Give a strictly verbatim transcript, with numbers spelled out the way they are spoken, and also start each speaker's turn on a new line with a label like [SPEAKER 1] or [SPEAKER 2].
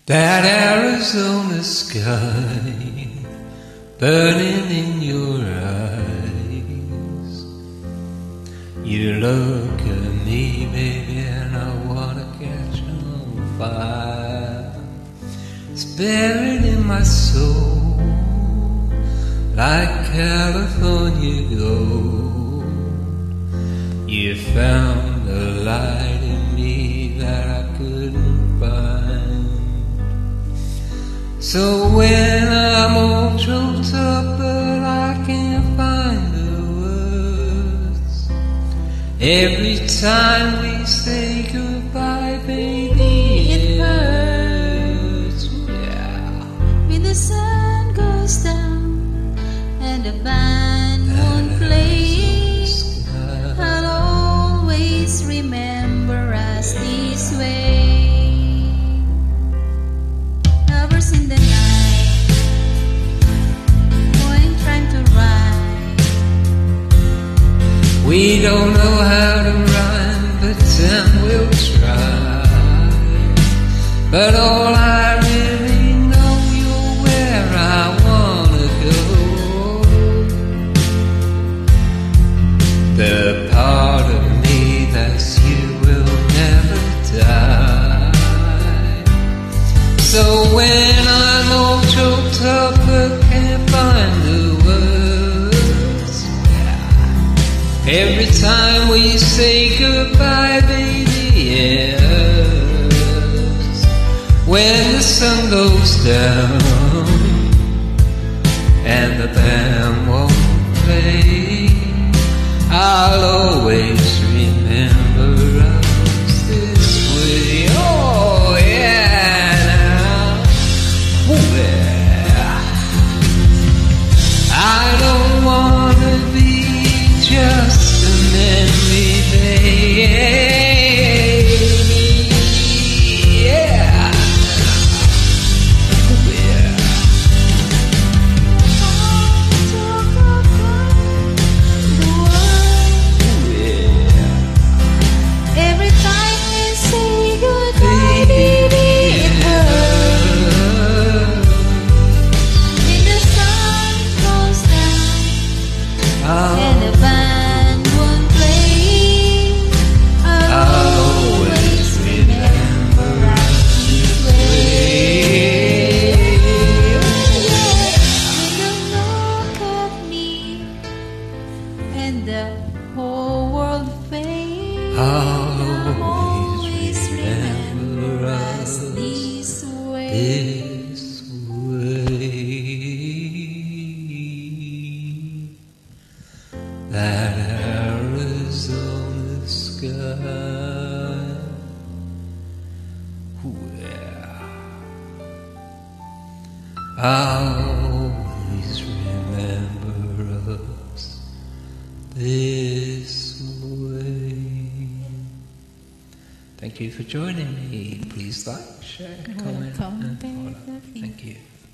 [SPEAKER 1] That Arizona sky burning in your eyes. You look at me, baby, and I wanna catch on fire. It's buried in my soul like California gold. You found the light in me that I couldn't find. So when I'm all choked up but I can't find the words, every time we say goodbye, baby, it hurts. Yeah.
[SPEAKER 2] When the sun goes down and the band won't play, I'll always remember us this way. Hours in the night, going trying to ride.
[SPEAKER 1] We don't know how to rhyme, but then we'll try. But all I really know, you're where I wanna go. The part of me that's you will never die. So when I'm all choked up but can't find the words, every time we say goodbye, baby, it hurts. When the sun goes down and the band won't play, I'll always remember us this way. Oh yeah, now, ooh, yeah. I don't wanna be just a memory, baby. Yeah, ooh, yeah.
[SPEAKER 2] Every time we say goodbye, baby, it hurts. When the sun goes down and the band won't play, I'll always remember us this way. When you look at me and the whole world fades,
[SPEAKER 1] I'll always remember us
[SPEAKER 2] this way.
[SPEAKER 1] this way. That Arizona sky, ooh, yeah. I'll always remember us this way. Thank you for joining me. Please like, share, comment,
[SPEAKER 2] Welcome,
[SPEAKER 1] and follow.
[SPEAKER 2] baby.
[SPEAKER 1] Thank you.